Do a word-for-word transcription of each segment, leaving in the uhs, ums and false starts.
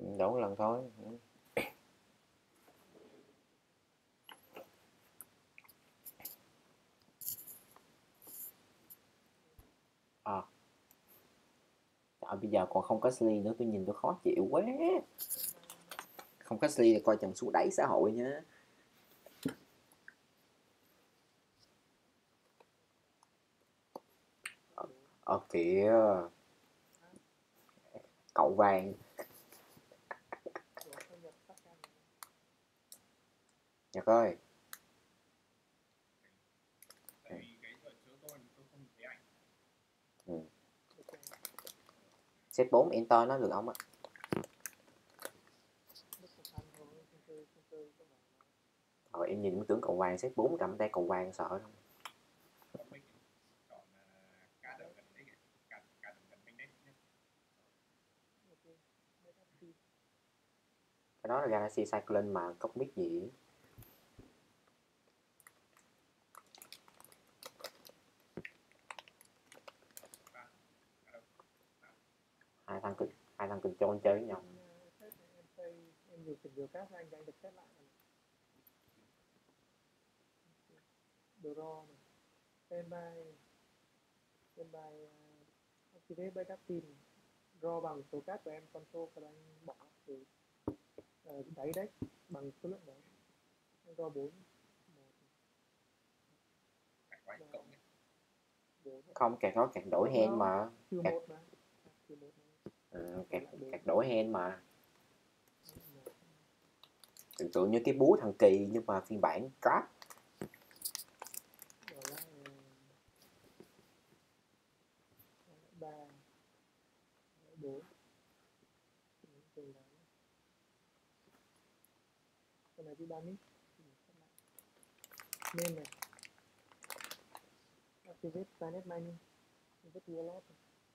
Đấu một lần thôi. À. Trời, bây giờ còn không có Sli nữa, tôi nhìn tôi khó chịu quá. Không có Sli thì coi chừng xuống đáy xã hội nha. Ờ, ờ kìa. Cậu vàng. Nhật ơi. Ừ. Set bốn enter nó được không á? Rồi em nhìn tướng cậu vàng set bốn cầm tay cậu vàng sợ không? Cái đó là Galaxy Cyclone mà cốc mít gì. Hai thằng cực hai thằng cực trôn chơi với nhau. Em dùng tình cát anh đang được xét lại draw này, standby standby activate backup team, draw bằng số cát của em control và anh bỏ từ uh, đáy deck bằng số lượng đấy, anh draw bốn Không, kẹt nó kẹt đổi hand mà. Kẹt, một mà. ừ, kẹt, kẹt đổi hand mà. Tưởng tượng như cái búa thằng Kỳ nhưng mà phiên bản crap. Ba bốn cái này đi ba mít nên này activate planet mining rất nhiều lót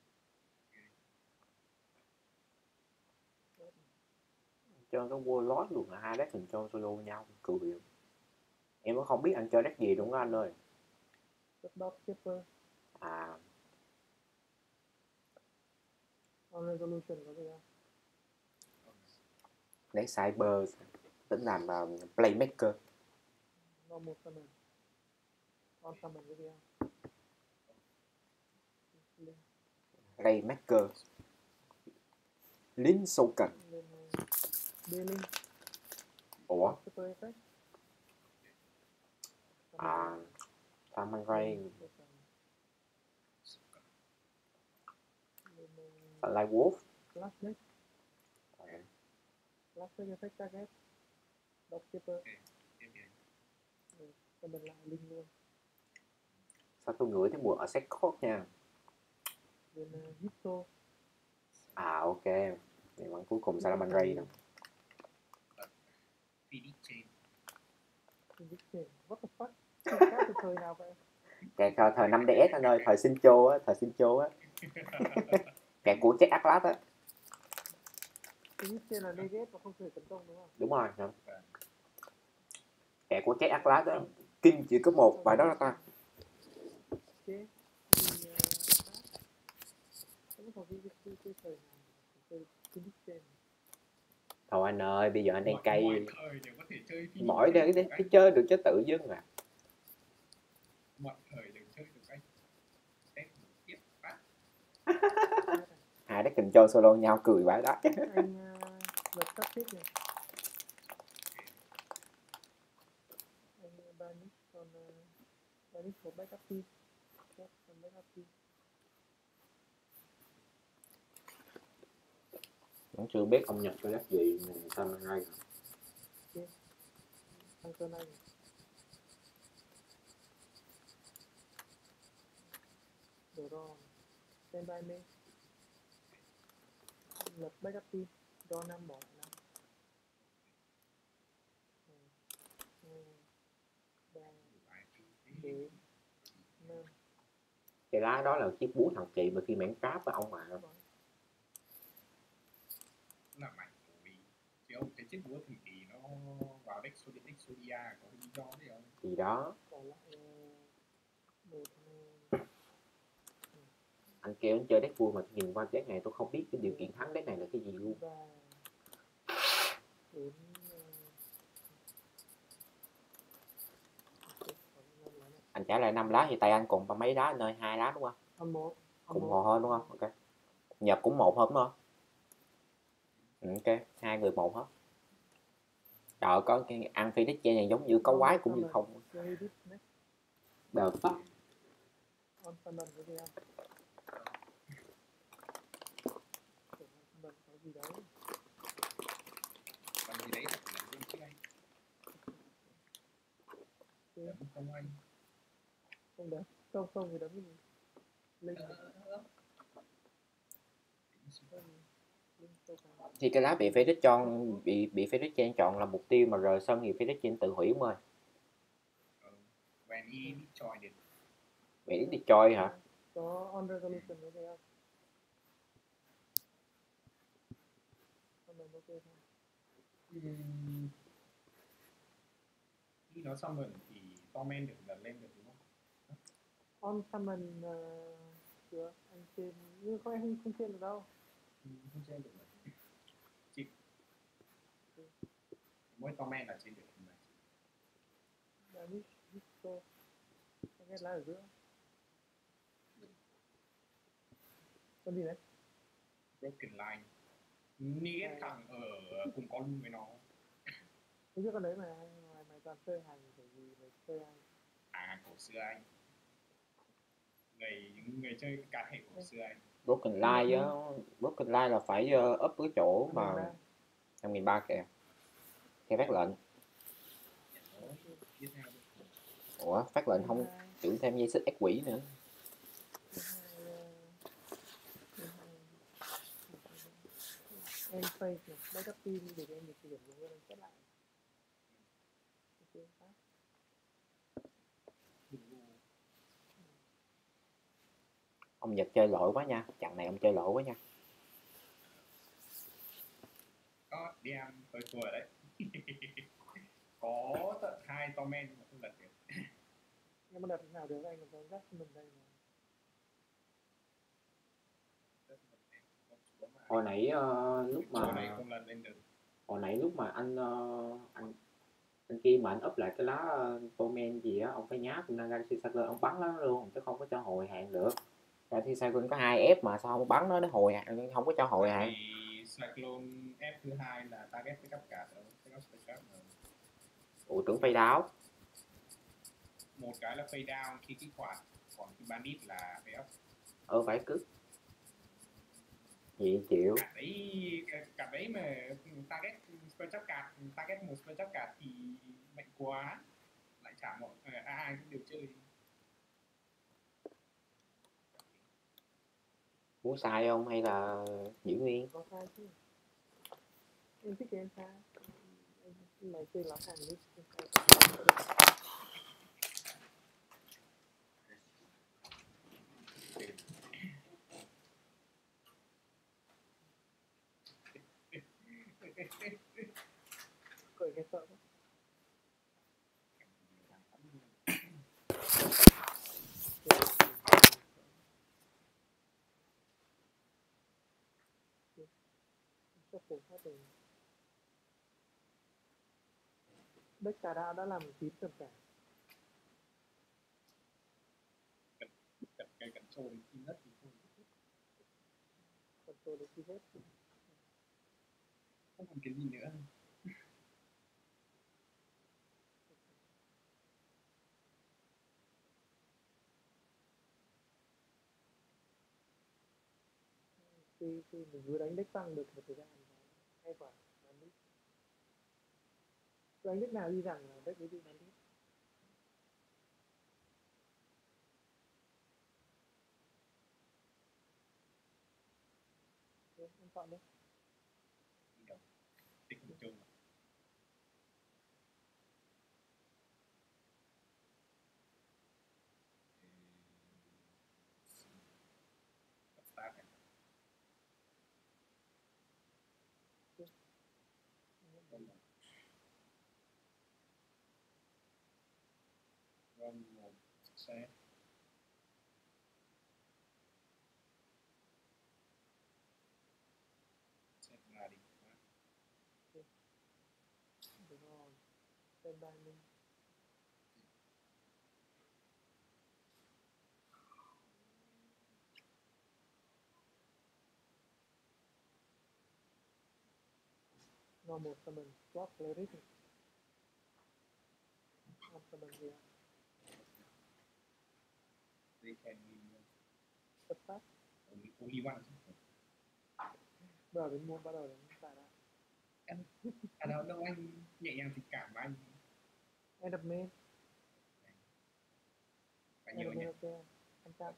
Chơi cái Warlord luôn là hai deck hình cho solo nhau cười. Em cũng không biết anh chơi deck gì đúng không anh ơi? dot shipper À. on resolution có gì không? Deck Cyber tính làm uh, playmaker. Nó một summon on summon cái gì không? Playmaker. Lính sâu cần. Dealing. Ủa? Super effect. À. Taman Ray. Light Wolf. Last next. Last effect target. Dot shipper. Cho mình lại linh luôn. Sao tôi ngửi thấy mùi ở set code nha. Then uh, Hippo. À ok. Thì vẫn cuối cùng Salaman Ray đâu. Phoenix Chain. Phoenix Chain. What the fuck? Cái từ thời nào vậy? Kẹt thời, thời năm D S anh ơi, thời Sincho á, thời Sincho á. Kẹt của Jack Atlas á. Phoenix Chain là negate và không thể tấn công đúng không? Đúng rồi. Không? Kẹt của Jack Atlas á. Kinh chỉ có một bài đó là ta. Ok. Thôi anh ơi, bây giờ anh đang cay. Mỗi đây cái, cái chơi được cho tự dưng à. Mọi thời đều chơi được anh. Em tiếp phát. Hai đứa cần cho solo nhau cười vãi đó. Anh lật tắt tiếp này. Anh Banix còn Banix một backup team. Còn backup team. Vẫn chưa biết ông Nhật cho đắt gì mà sao mà ngay. Ok. Thằng cơn anh. Đồ ro. Stand by me. Lật backup team. Ro năm bỏ lại năm. Cái lá đó là chiếc búa thằng chị mà khi mảng cáp với ông mà. Là mạnh rồi. Chứ ông cái chiếc búa thằng kỳ nó vào deck Sodia, deck Sodia có lý do gì không? Gì đó. Anh kêu anh chơi deck vua mà nhìn qua deck này tôi không biết cái điều kiện thắng deck này là cái gì luôn. bốn ờ, ok, còn năm lá này. Anh trả lại năm lá thì tay anh còn ba mấy lá anh ơi, hai lá đúng không? On một, on Cũng một. một thôi đúng không? Ok. Nhật cũng một hết đúng không? Ừ, ok, hai người một hết. Trời ơi, có cái ăn phi đích này giống như có On quái cũng như summon, không. play this next. Đờ fuck. On summon với em. Tưởng on summon có gì đấy. Còn gì đấy thật là luôn chứ anh. Ok, Đấm không anh. không đấm, không không thì đấm cái gì? Linh, Ờ, ờ, ờ. không, linh sâu cao. Thì cái lá bị phi đích cho bị bị phi đích trên chọn là mục tiêu mà rời sân thì phi đích trên tự hủy ông ơi. Ờ, when he joined it. Bị đi chơi hả? Có on resolution với em. Summon ok thôi. Ừm, khi nó summon thì torment được lần lên được đúng không? On summon uh, chưa anh trên nhưng không anh không trên được đâu. Ừ, không trên được rồi. Chỉ mỗi torment là trên được mà. Damage Histo anh nghe lá ở giữa con gì đấy Broken line. Nghĩa thằng ở cùng con với nó. cái trước con đấy mà mày mày toàn chơi hàng kiểu gì mày chơi hàng À cổ xưa anh. Người người chơi cả hệ cổ xưa anh. Broken Line á, Broken Line là phải uh, up cái chỗ mà năm nghìn ba kìa. Theo phát lệnh. Tiếp theo Ủa, phát lệnh không tưởng thêm dây xích ép quỷ nữa. em face này backup team để em được sử dụng luôn em set lại ok phát Ông Nhật chơi lỗi quá nha, chặng này ông chơi lỗi quá nha. có đem tôi thua rồi đấy. Có tận hai torment mà không lật được. em mà đặt thế nào được anh còn có rắc mình đây mà Hồi nãy uh, lúc Chỗ này mà không lật lên được. hồi nãy lúc mà anh uh, anh anh kia mà anh up lại cái lá uh, Torment gì á, ông phải nháp Nagasi Cyclone ông bắn nó luôn chứ không có cho hồi hạn được. Nagasi Cyclone có hai ép mà sao không bắn nó nó hồi hạn, không có cho hồi hạn. Vì Cyclone F thứ hai là target với cấp cả rồi, cái special rồi. Ủa tưởng phay đáo. Một cái là fade down khi kích hoạt, còn cái bandit là fade up. Ờ phải cứ gì chịu. Cả đấy cả đấy mà target special card, target một special card thì mạnh quá, lại trả một à, ai cũng đều chơi. Muốn sai không hay là giữ nguyên? có sai chứ em thích thì em sai em mày chơi lắm hàng đi cười cái sợ quá cho phổ phát rồi Deck Tà Đao đã làm tím tầm cả Cần cái cần trôi khi ngất thì thôi, còn tôi được chi hết không còn cái gì nữa. khi khi mình vừa đánh deck tăng được một thời gian hay quả bandit tôi đánh deck nào đi rằng là deck đấy đi bandit em chọn đi Đi đâu tích một chung start này. Run một xe xe là đi Standby me. Normal summon. Block cleric. Không summon gì ạ. They can be Tất phát. only, only one. Bắt đầu đến mua, bắt đầu đến tài ra. À đâu, đâu anh nhẹ nhàng tình cảm của anh End of main. phải End nhớ of nhé. main ok. Anh chạm.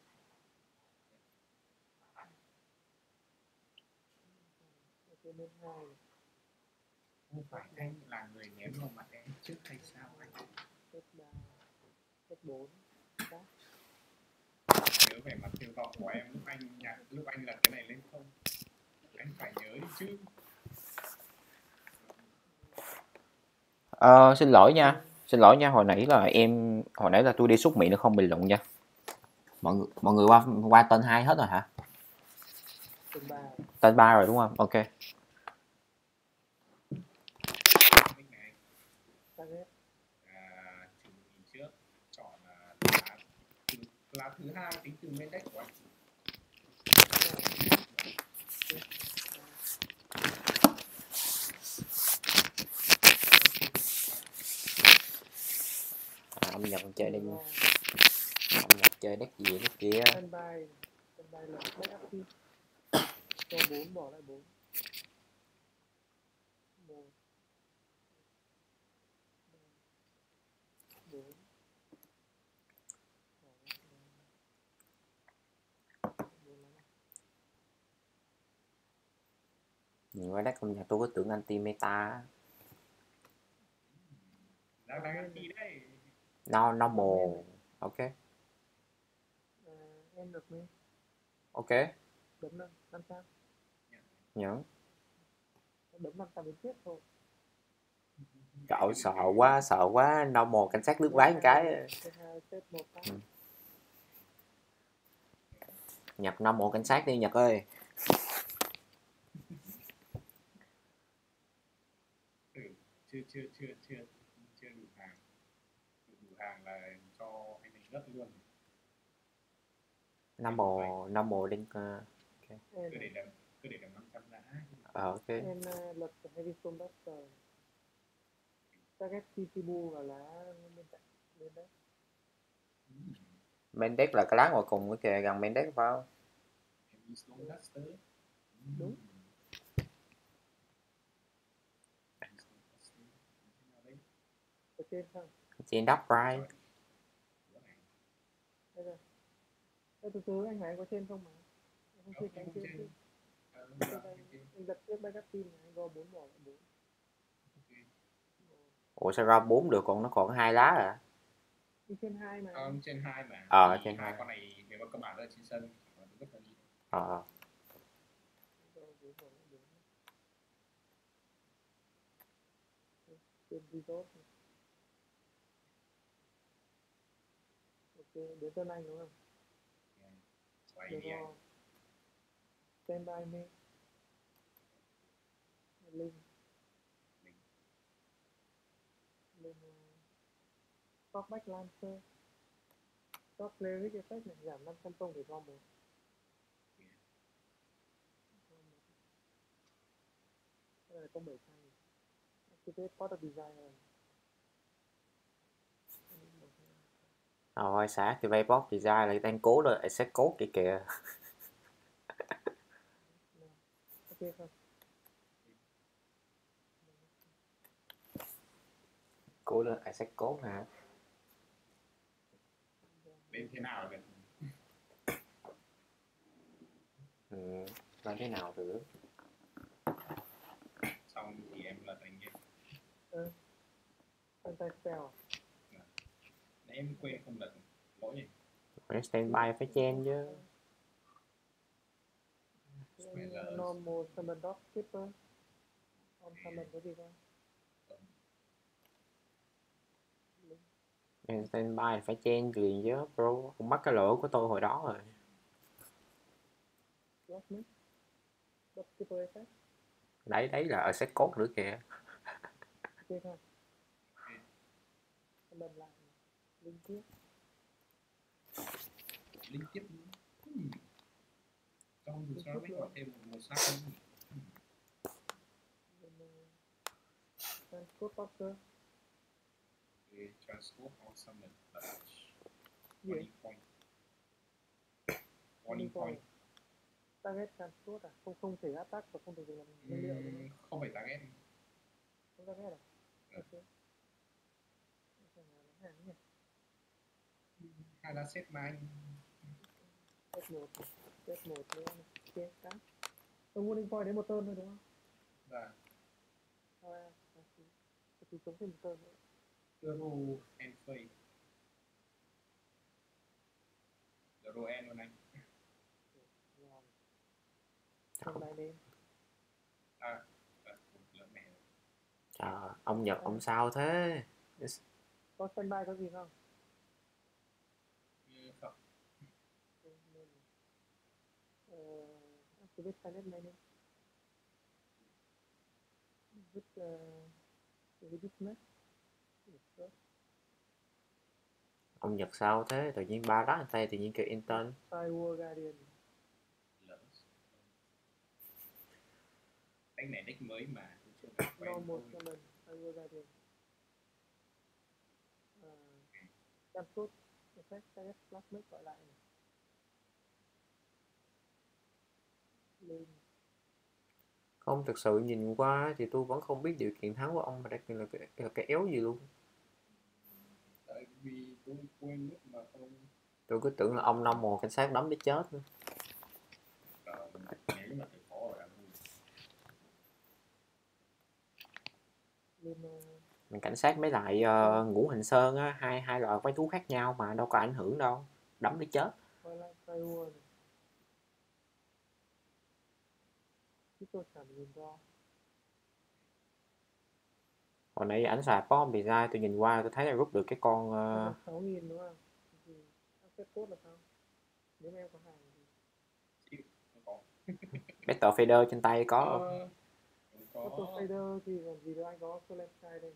Ok, main hai. Không phải anh là người ném vào mặt em trước hay sao anh? Set ba. Set bốn. Đó. Nhớ vẻ mặt tiêu tọ của em lúc anh nhặt, lúc anh lật cái này lên không? Anh phải nhớ đi chứ. Ờ, xin lỗi nha, xin lỗi nha, hồi nãy là em, hồi nãy là tôi đi xúc miệng nó không bình luận nha. Mọi người, mọi người qua qua tên hai hết rồi hả? Tên ba. Tên ba rồi đúng không? Ok. Nick này, Target. à, trừ nhìn trước, chọn là lá, từ, lá thứ hai tính từ main deck của anh. À, âm nhật chơi đây, âm nhật chơi deck gì deck kia. Standby. Standby là backup team. Cho bốn bỏ lại bốn. Một. Bốn. Nhìn qua deck âm nhật tôi có tưởng anti meta. Đang đang ăn đi đấy. No normal. Ok. Uh, end of main. Ok. Đấm năm năm trăm. Nhớ. Đấm năm trăm đến chết thôi. Cậu sợ quá, sợ quá, normal cảnh sát nước vái một cái. Ừ. Nhập normal cảnh sát đi Nhật ơi. Ừ, chưa chưa chưa chưa chưa đủ hàng. Đủ hàng là cho anh này ngất luôn. Normal, normal đinh. Uh, okay. Cứ để đấm, cứ để đấm năm trăm đã. Ờ ok. Em uh, lật Heavy Stone Buster. Target Chichibu và lá bên cạnh bên đấy. Main deck là cái lá ngoài cùng kìa, gần main deck phải không? Heavy Stone Buster. Đúng. Ở trên không? Trên đắp right. Đây rồi. Đây, từ từ anh hỏi anh có trên không mà. Anh không trên cánh trên chứ. Anh đặt trước backup team này, anh go bốn bỏ lại bốn. Ủa sao ra bốn được, còn nó còn hai lá à? Đi trên hai mà. Ờ, trên hai mà. Ờ, thì trên hai À, hai. con này nếu mà các bạn ở trên sân thì còn vứt ra đi. Ờ. Trên resort. Ok, đến tên anh đúng không? Xoay Được đi anh. rồi. Standby me. Linh. Linh. Talkback Lancer. Talk Cleric Effect này giảm năm trăm công để gom một. Đây là công bảy trăm. Activate Pot of Desire. Rồi xả cái vay box design lại đang cố rồi sẽ cố kìa kìa. Ok không? Cố lên ai sẽ cố hả? Lên thế nào được? Ừ, lên thế nào được? Xong thì em lật anh em. Ừ. Anti spell. Nãy em quên không lật lỗi nhỉ? Phải standby phải chen chứ. Normal summon dog skipper. Ông summon cái gì không? Em standby phải chen liền chứ bro, không mắc cái lỗi của tôi hồi đó rồi. Lost me. Dog skipper effect. Đấy đấy là ở set code nữa kìa. Ok không? lần lại liên tiếp Liên tiếp hmm. Trong dù sao mới gọi thêm một một sắc không nhỉ? transport poker Okay, transport or summon touch. gì Warning point. Warning point. target transport à, không không thể attack và không thể dùng làm nguyên liệu đúng Uhm, không? không phải target. Không target à? Ừ. Ok. Phải là bán hàng nhỉ? Hay là set mà anh Set một, set một nữa này, set cắt. Ông warning point đến một turn thôi đúng không? và À, à, thì, thì chống thêm một turn nữa. Euro and Fade. Euro and luôn anh. Ngon. Xong lại lên. À, à lớn mẹ. Trời, ông Nhật ông sao thế? Có standby có gì không? Ừ, không. Ờ, activate silent menu. Vứt cái dismiss. Ông Nhật sao thế? Tự nhiên ba rắc tay tự nhiên kêu intern. Firewall Guardian. Lỡ. Deck này deck mới mà cũng chưa được quen Normal thôi. summon Firewall Guardian. Transport effect target plasmic gọi lại này. Lên. Không, thực sự nhìn qua thì tôi vẫn không biết điều kiện thắng của ông mà đây là cái, là cái éo gì luôn. Tại vì tôi quên lúc mà ông Tôi cứ tưởng là ông năm mùa cảnh sát đấm để chết nữa. uh, nếu mà thầy phó rồi anh Lên Cảnh sát mấy lại uh, ngũ hành sơn á, hai hai loại quái thú khác nhau mà đâu có ảnh hưởng đâu, đấm để chết. quay lại firewall này. Chứ tôi chẳng nhìn ra. Hồi nãy ảnh xài bom bị ra, tôi nhìn qua tôi thấy là rút được cái con uh... sáu nghìn đúng không? Thì access code là sao? Nếu em có hàng thì Battle Fader trên tay có ờ, có có fader thì làm gì đâu, anh có Solar Sky đây.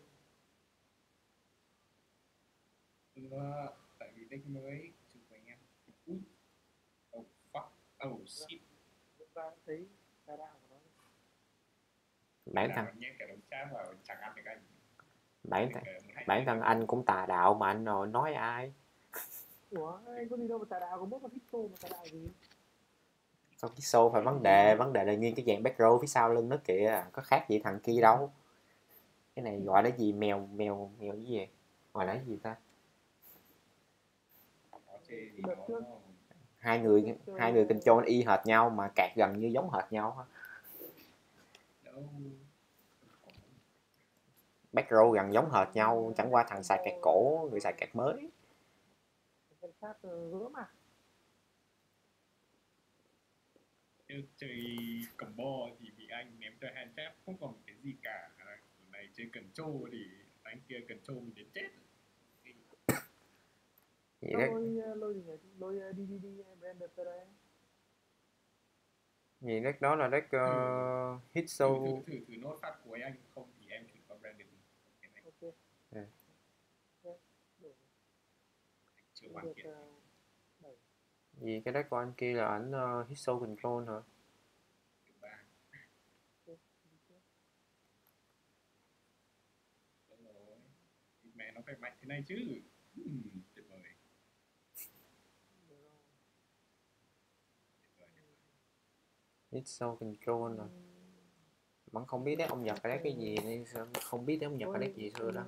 uh, tại vì deck mới chụp với anh em. Ui. Oh fuck. Oh shit. Chúng ta thấy đa đạo của nó. bản thân nhét cả đống cháp vào chẳng ăn được anh. bản thân bản thân anh cũng tà đạo mà anh rồi nói ai. Ủa anh có gì đâu mà tà đạo, có mỗi con Hito mà tà đạo gì. Sao cái show phải vấn đề vấn đề là nguyên cái dạng back row phía sau lưng nó kìa, có khác gì thằng kia đâu. Cái này gọi là gì, mèo mèo mèo cái gì gọi là gì ta, Đợt trước hai người hai người control y hệt nhau mà cạc gần như giống hệt nhau. Back row gần giống hệt nhau, chẳng qua thằng xài cạc cổ, người xài cạc mới. Cảnh sát gỡ mà. Chơi combo thì bị anh ném cho hand trap, không còn cái gì cả. Lần này chơi control thì anh kia control mình đến chết. Vậy đấy. Lôi lôi gì nhỉ? Lôi đi đi đi Brandon tới đây. Gì deck đó là deck uh, hit show. Thử, thử, thử, thử nốt phát cuối anh, không thì em chuyển qua Brandon. Ok. Yeah. Yeah. Chưa hoàn thiện. Vì cái deck của anh kia là ảnh uh, hit show control hả? Mẹ nó phải mạnh thế này chứ. Hmm, tuyệt vời. Hit show control rồi. Vẫn không biết đấy ông Nhật cái cái gì nên không biết đấy ông Nhật cái gì xưa đó.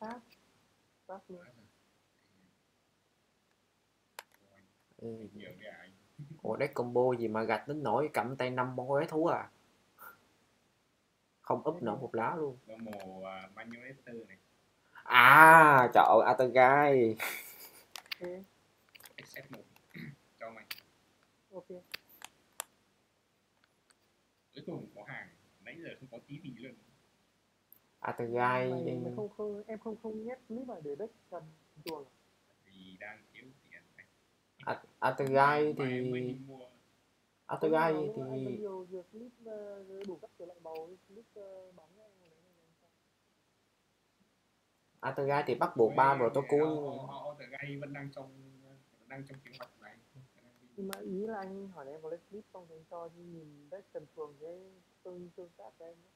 Ừ. Ủa deck combo gì mà gạch đến nỗi cầm tay năm con quái thú à? Không úp nổi một lá luôn. Nó mồ Manulator này. À trời ơi Atagai. Accept một cho mày. Ok. Cuối cùng có hàng, nãy giờ không có tí gì luôn. Atagai mày, mày không không em không không nhét clip vào để deck cần chuồng. Vì đang thiếu tiền. Atagai thì Atagai thì anh có nhiều nhiều clip đủ các kiểu loại màu, clip bóng này. Altergai thì bắt buộc ba protocol. Altergai vẫn đang trong vẫn đang trong kế hoạch này. Nhưng mà ý là anh hỏi em vào lên clip xong thì anh cho như nhìn deck trần phường cái tương tương tác của em nhé.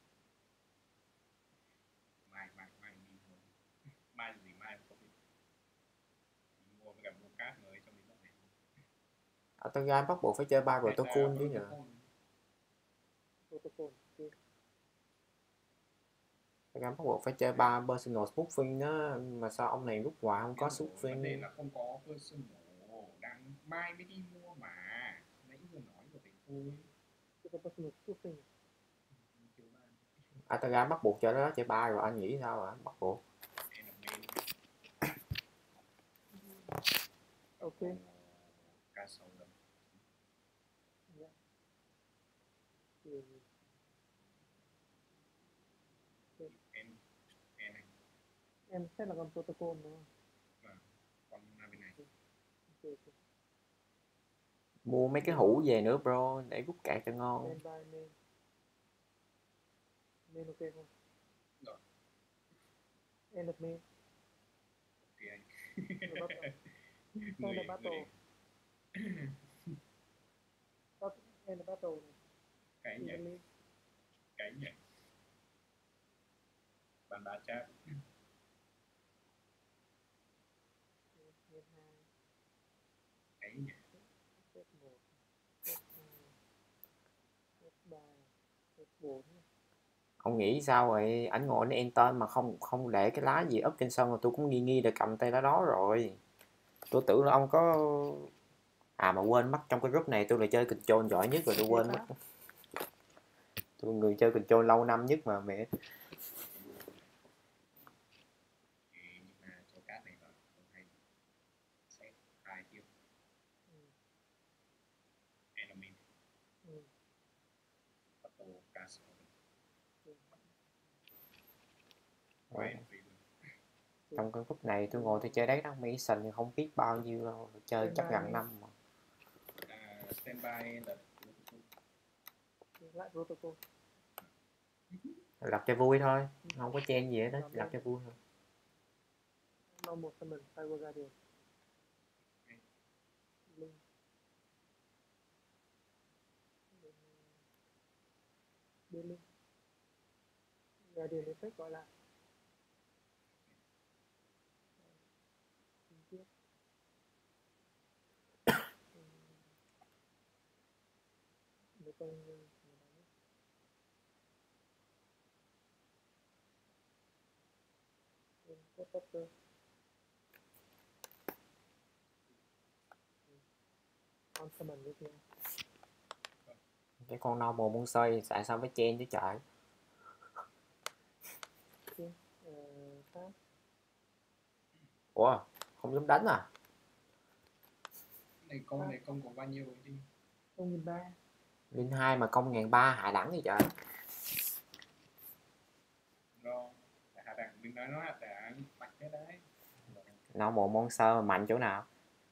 Mai mai mai đi mua. Mai gì mai không biết. Mua với cả mua cát mới trong đến này. Altergai bắt buộc phải chơi ba protocol chứ nhỉ. Protocol. Okay. Altergai bắt buộc phải chơi ba personal spoofing đó, mà sao ông này lúc hoài không có spoofing. Vấn đề là không có personal, đang mai mới đi mua mà. Nãy vừa nói rồi đấy thôi. Chưa có personal spoofing. Altergai bắt buộc cho nó chơi ba rồi anh nghĩ sao hả? Bắt buộc. Ok. Cá sấu đậm. Yeah. Em em này. Em sẽ là con protocol đúng không? Vâng. Con là bên này. Okay, okay. Mua mấy cái hũ về nữa bro để rút cạc cho ngon. Main by main. Main ok không? Rồi. End of main. Ok anh. End of battle. End of battle này. Cái nhảy. Cái nhảy. Bàn ba chat. Cái nhảy. Set một, set hai, set ba, set bốn. Ông nghĩ sao vậy? Ảnh ngồi nó enter mà không không để cái lá gì úp trên sân mà tôi cũng nghi nghi để cầm tay lá đó rồi. Tôi tưởng là ông có à mà quên mất trong cái group này tôi là chơi control giỏi nhất rồi tôi quên mất. Tôi người chơi control lâu năm nhất mà mẹ. Trong cái group này tôi ngồi tôi chơi đấy đó Mason thì không biết bao nhiêu đâu, chơi chắc gần năm mà. À, standby là lại protocol. Lập cho vui thôi, không có chen gì hết đó, lập cho vui thôi. Nó một summon Cyber Guardian. Linh. Bên Linh. Guardian effect gọi lại. Tiếp. Để con What doctor? Con summon với kia. Cái con no mồ muốn xoay tại sao phải chen chứ trời. Okay. Uh, Ủa không dám đánh à? Này công này công có bao nhiêu chứ? Công nghìn ba. Linh hai mà công ngàn ba hạ đẳng thì trời. Rồi, hạ đẳng đừng nói nó hạ đẳng mạnh thế đấy. No mồ monster mà mạnh chỗ nào?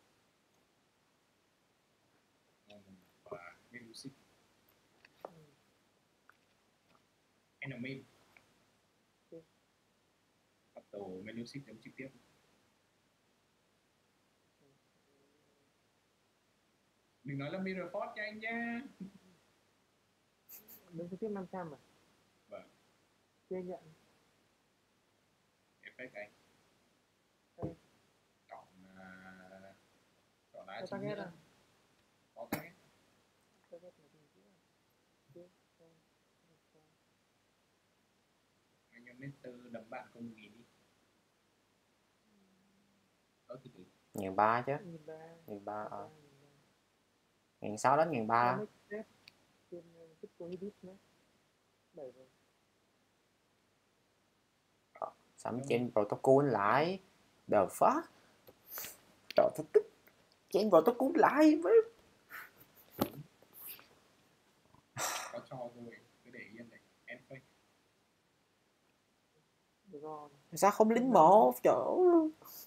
Và Melusic. Enemy. Bắt đầu Melusic giống trực tiếp. Đừng nói là Mirror Force cho anh nha. Đứng trực tiếp năm trăm à? Vâng. Chưa nhận. Effect anh. Đây. Chọn uh, chọn lá chính nghĩa. Có cái. Target là gì chứ? Anh em Mr. đấm bạn công nghìn đi. Đó từ từ. Ngàn ba chứ. Ngàn ba à. Ngàn sáu đến ngàn ba. Sắm trên protocol lại. The fuck. Trời thật tức. Trên protocol lại với. Có cho rồi, cứ để yên này. End fake. Sao không lính một chỗ luôn.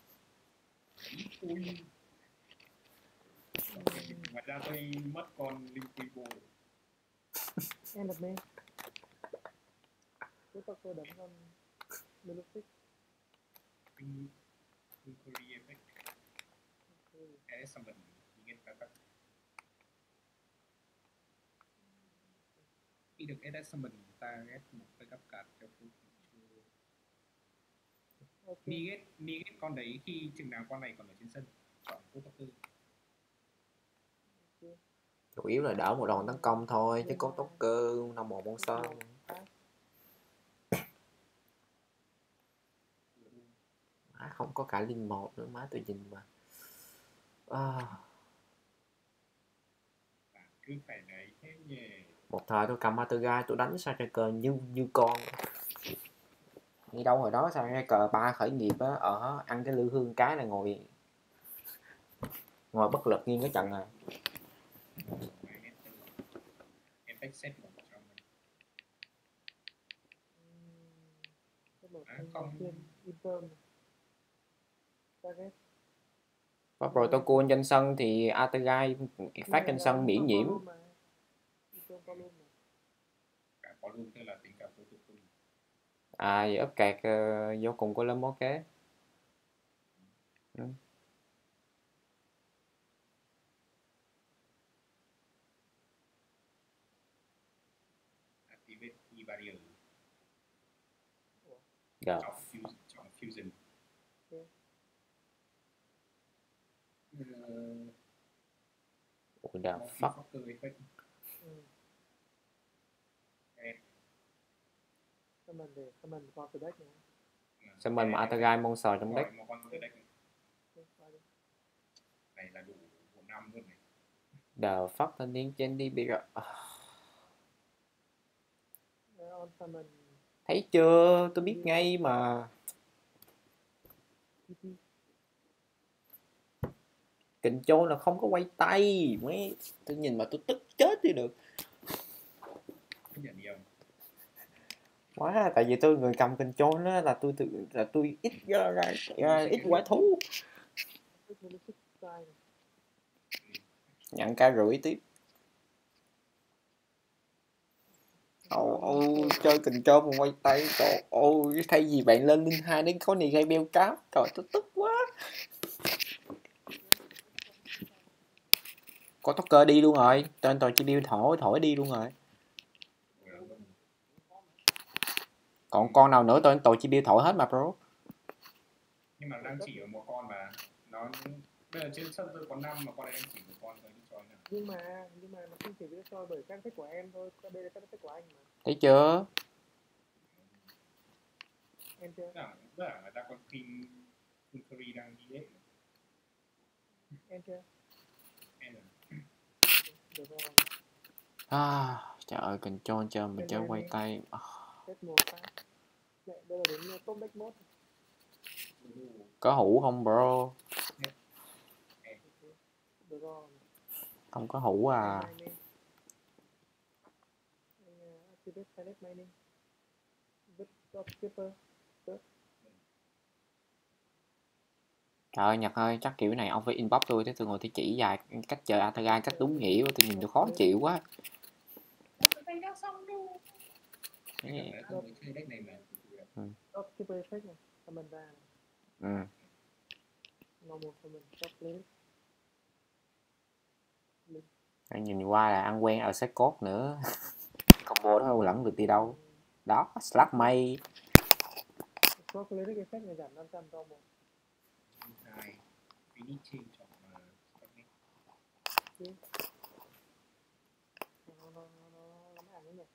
Ngoài ra tôi mất con Linh Quy Bồ. Em đập lên. Cứ tao tôi đấm con Melusic. in Korea effect add summon begin backup khi được add summon target một backup card cho full control. Ok. Mi ghét mi ghét con đấy khi chừng nào con này còn ở trên sân, chọn cô top tư. Ok. Chủ yếu là đỡ một đòn tấn công thôi chứ Lên có hai. tốt cơ năm một bốn sơn. một, hai. Má không có cả linh một nữa, má tôi nhìn mà à, Bạn cứ phải đấy thế nhỉ. một thời tôi cầm Matugai tôi đánh Striker như như con. Đi đâu hồi đó sao cờ ba khởi nghiệp á, ở ăn cái lư hương cái là ngồi ngồi bất lực nghiêng cái trận này. Em fake set một trong mình. Cái một À, anh không. trên Inter này. Target. Có protocol trên sân thì Atagai phát trên sân miễn nhiễm. Inter column này. Cả volume tức là tính cả protocol. À vậy ấp kẹt uh, vô cùng có lớn mó kế. Ừ. Activate e-barrier. Dạ. Chọn fusion. Chọn fusion. Okay. Uh, Ủa the fuck. Effect. Ừ. Summon để summon con từ deck này. Summon mà Atagai monster trong deck. Một con từ deck này. Này là đủ một năm luôn này. The fuck thanh niên trên đi bây giờ. On summon. Thấy chưa, tôi biết ngay mà. Kình Chôn là không có quay tay. Mấy tôi nhìn mà tôi tức chết đi được. Không nhận nhiều. Quá, tại vì tôi người cầm Kình Chôn á là tôi tự là tôi ít ra, ra, ra ít quái thú. Nhận ca rưỡi tiếp. Ồ, ô, chơi Kình Chôn mà quay tay. Trời ơi, thay vì bạn lên Linh hai đến có này gây beo cáp. Trời, tôi tức quá. Có Toker đi luôn rồi. Tên toàn chỉ biêu thổi, thổi đi luôn rồi. Còn con nào nữa tên tội chỉ biêu thổi hết mà bro. Nhưng mà đang chỉ ở một con mà nó bây giờ trên sân tôi có năm mà con này đang chỉ một con thôi cho nào. Nhưng mà nhưng mà nó không chỉ biết soi bởi các thích của em thôi, đây là các thích của anh mà. Thấy chưa? Em chưa? Tức là người ta có phim Curry đang đi đấy. Em chưa? Em rồi. Được rồi. À, trời ơi, Kình Chôn chơi mình chơi quay tay. Hết một phát. Đây là đến top deck mode. Có hũ không bro? Được rồi. Không có hũ à. Activate Silent Mining. Vứt top skipper. Trời ơi Nhật ơi, chắc kiểu này ông phải inbox tôi thế tôi ngồi tôi chỉ dài cách chơi Atagai cách đúng nghĩa của tôi nhìn tôi khó chịu quá. Tay đã xong đâu. Cái chơi deck này mà. Top skipper effect này, summon ra. Ừ. Normal summon top play. Anh nhìn qua là ăn quen ở set code nữa. Combo đó đâu lẫn được đi đâu. Đó, slap may. Top play cái effect này giảm năm trăm cho một. Hai. Finishing chọn mà. Nó nó nó nó lắm ảnh nhỉ.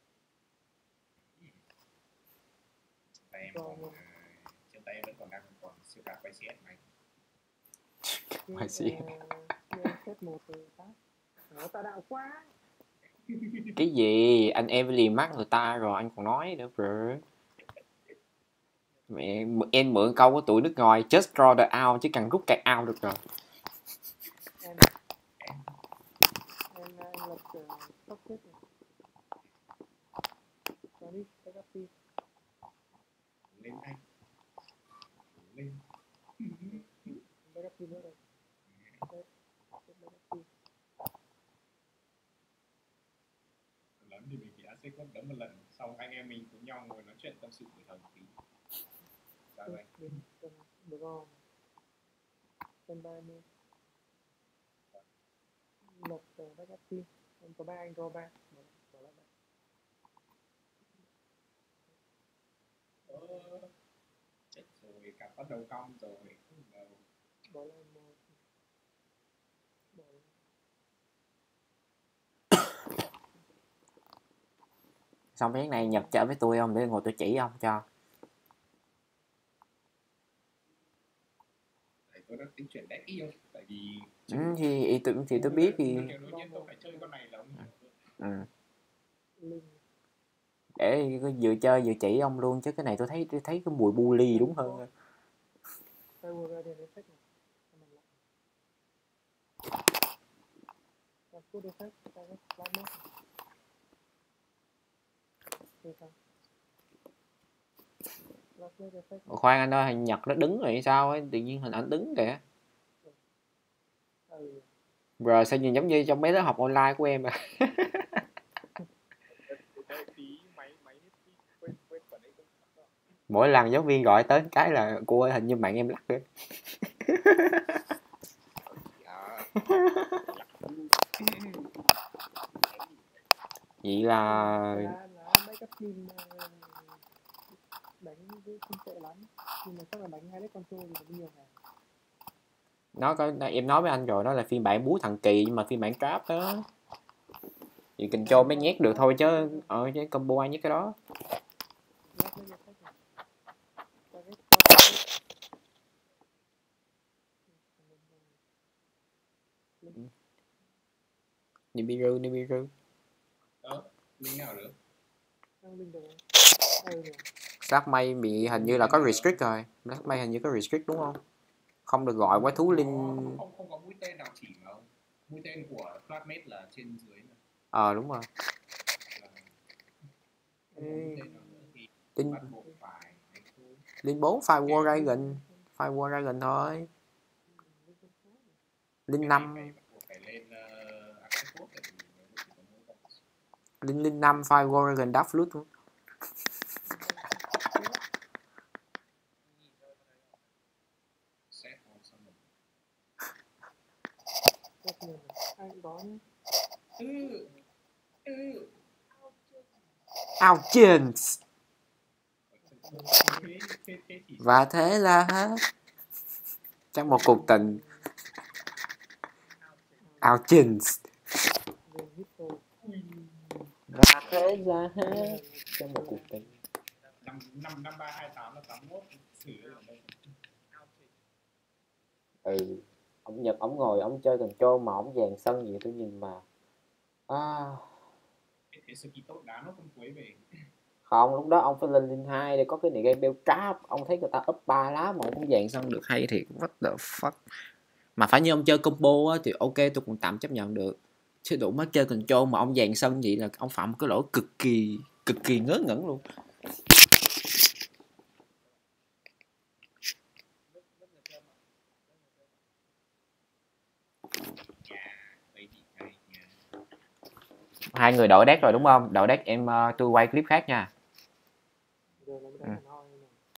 Tay em còn trên tay em vẫn còn đang còn siêu card quay xê ét này. Quay xê ét. Set một từ phát. Nó tà đạo quá. Cái gì? Anh em liền mắt người ta rồi anh còn nói nữa bro. Mẹ em mượn câu của tụi nước ngoài just draw the out chứ cần rút card out được rồi. Em em anh lập top set này. Cho đi, take up đi. Lên anh. Lên. Take up đi nữa rồi. Lắm thì mình chỉ đã xếp đấm một lần, xong anh em mình cùng nhau ngồi nói chuyện tâm sự buổi thời một tí. Sao vậy? Draw. Standby move. Một uh, backup team. Em có ba anh draw ba. Bỏ, bỏ lại ba. Ờ, chết rồi, cặp bắt đầu cong rồi. Đầu. Bỏ lại một. Bỏ lại. Xong cái này Nhật chơi với tôi không để ngồi tôi chỉ ông cho. Tại tôi đã tính chuyển deck ý không? Tại vì Ừ, thì, thì, tôi, thì tôi biết thì điều đương nhiên tôi phải chơi con này là ông hiểu. ừ. Linh. Để vừa chơi vừa chỉ ông luôn chứ cái này tôi thấy tôi thấy cái mùi bully đúng hơn. Firework Guardian effect này. Cho mình lại. Và good effect. Target flat mode. Ok không? Last mode effect. Khoan anh ơi, hình Nhật nó đứng rồi hay sao ấy, tự nhiên hình ảnh đứng kìa. Ừ. Rồi sao nhìn giống như trong mấy lớp học online của em à. Mỗi lần giáo viên gọi tới cái là cô ơi hình như mạng em lắc rồi. Vậy là Là là mấy cái phim đánh cũng không tệ lắm, nhưng mà chắc là đánh hai deck control thì nó nhiều hàng. nó có em nói với anh rồi, đó là phiên bản búa thần kỳ nhưng mà phiên bản trap đó. Thì control mới nhét được thôi chứ ở ờ, chứ combo ai nhét cái đó. Nibiru Nibiru. Ờ, linh nào nữa? Linh được. Ừ, Black May bị hình như là có restrict rồi. Black May hình như có restrict đúng không? Không được gọi quái thú linh. Không, không, không có mũi tên nào chỉ mà không. Mũi tên của Flatmate là trên dưới này. Ờ à, đúng rồi. Linh Linh bốn Fire War Dragon, Fire War Dragon thôi. Linh năm Linh Linh năm Fire War Dragon Dark Flute luôn. Ouchins. Và thế là hết. Trong một cuộc tình. Ouchins. Và thế là hết. Trong một cuộc tình. Năm năm năm ba hai tám là tám mốt xử ở đây. Ừ. Ông Nhật ông ngồi ông chơi control mà ông dàn sân gì tôi nhìn mà. À. Thế Skito đá nó không quấy về. Không, lúc đó ông phải lên Linh hai để có cái này game bell trap. Ông thấy người ta up ba lá mà ông cũng dàn sân được hay thiệt. What the fuck. Mà phải như ông chơi combo á thì ok tôi cũng tạm chấp nhận được. Chứ đủ mới chơi control mà ông dàn sân vậy là ông phạm một cái lỗi cực kỳ cực kỳ ngớ ngẩn luôn. Hai người đổi deck rồi đúng không? Đổi deck em uh, tôi quay clip khác nha.